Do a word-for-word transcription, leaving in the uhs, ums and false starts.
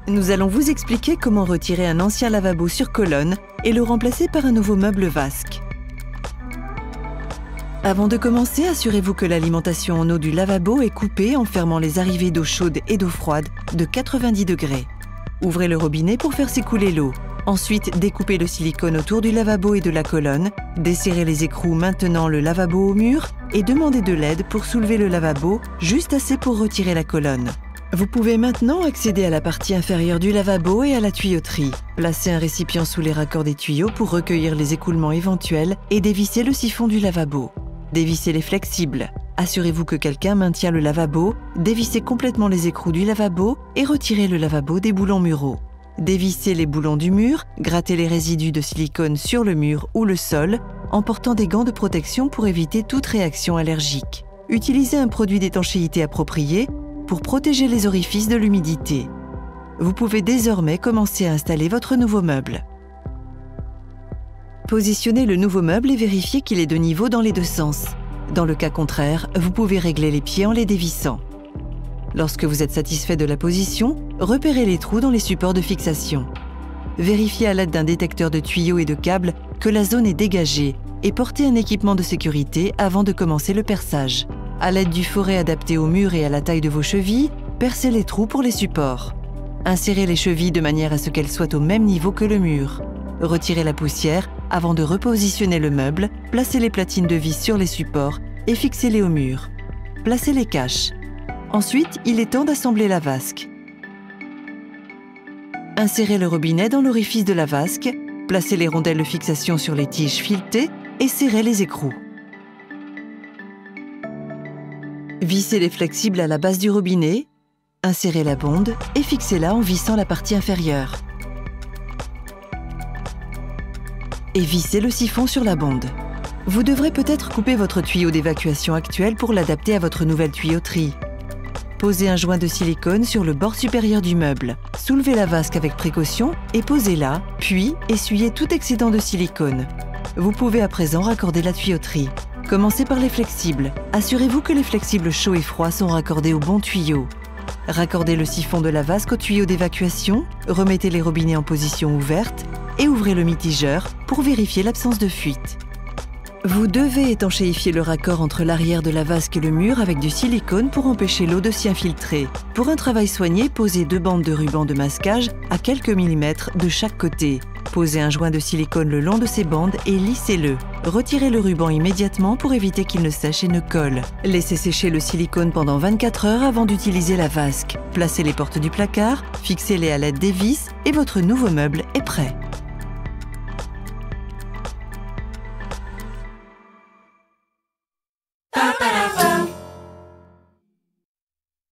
Nous allons vous expliquer comment retirer un ancien lavabo sur colonne et le remplacer par un nouveau meuble vasque. Avant de commencer, assurez-vous que l'alimentation en eau du lavabo est coupée en fermant les arrivées d'eau chaude et d'eau froide de quatre-vingt-dix degrés. Ouvrez le robinet pour faire s'écouler l'eau. Ensuite, découpez le silicone autour du lavabo et de la colonne, desserrez les écrous maintenant le lavabo au mur et demandez de l'aide pour soulever le lavabo, juste assez pour retirer la colonne. Vous pouvez maintenant accéder à la partie inférieure du lavabo et à la tuyauterie. Placez un récipient sous les raccords des tuyaux pour recueillir les écoulements éventuels et dévisser le siphon du lavabo. Dévissez les flexibles. Assurez-vous que quelqu'un maintient le lavabo, dévissez complètement les écrous du lavabo et retirez le lavabo des boulons muraux. Dévissez les boulons du mur, grattez les résidus de silicone sur le mur ou le sol en portant des gants de protection pour éviter toute réaction allergique. Utilisez un produit d'étanchéité approprié pour protéger les orifices de l'humidité. Vous pouvez désormais commencer à installer votre nouveau meuble. Positionnez le nouveau meuble et vérifiez qu'il est de niveau dans les deux sens. Dans le cas contraire, vous pouvez régler les pieds en les dévissant. Lorsque vous êtes satisfait de la position, repérez les trous dans les supports de fixation. Vérifiez à l'aide d'un détecteur de tuyaux et de câbles que la zone est dégagée et portez un équipement de sécurité avant de commencer le perçage. À l'aide du foret adapté au mur et à la taille de vos chevilles, percez les trous pour les supports. Insérez les chevilles de manière à ce qu'elles soient au même niveau que le mur. Retirez la poussière avant de repositionner le meuble, placez les platines de vis sur les supports et fixez-les au mur. Placez les caches. Ensuite, il est temps d'assembler la vasque. Insérez le robinet dans l'orifice de la vasque, placez les rondelles de fixation sur les tiges filetées et serrez les écrous. Vissez les flexibles à la base du robinet, insérez la bonde et fixez-la en vissant la partie inférieure. Et vissez le siphon sur la bonde. Vous devrez peut-être couper votre tuyau d'évacuation actuel pour l'adapter à votre nouvelle tuyauterie. Posez un joint de silicone sur le bord supérieur du meuble. Soulevez la vasque avec précaution et posez-la, puis essuyez tout excédent de silicone. Vous pouvez à présent raccorder la tuyauterie. Commencez par les flexibles. Assurez-vous que les flexibles chauds et froids sont raccordés au bon tuyau. Raccordez le siphon de la vasque au tuyau d'évacuation, remettez les robinets en position ouverte et ouvrez le mitigeur pour vérifier l'absence de fuite. Vous devez étanchéifier le raccord entre l'arrière de la vasque et le mur avec du silicone pour empêcher l'eau de s'y infiltrer. Pour un travail soigné, posez deux bandes de ruban de masquage à quelques millimètres de chaque côté. Posez un joint de silicone le long de ces bandes et lissez-le. Retirez le ruban immédiatement pour éviter qu'il ne sèche et ne colle. Laissez sécher le silicone pendant vingt-quatre heures avant d'utiliser la vasque. Placez les portes du placard, fixez-les à l'aide des vis et votre nouveau meuble est prêt. Pa, pa,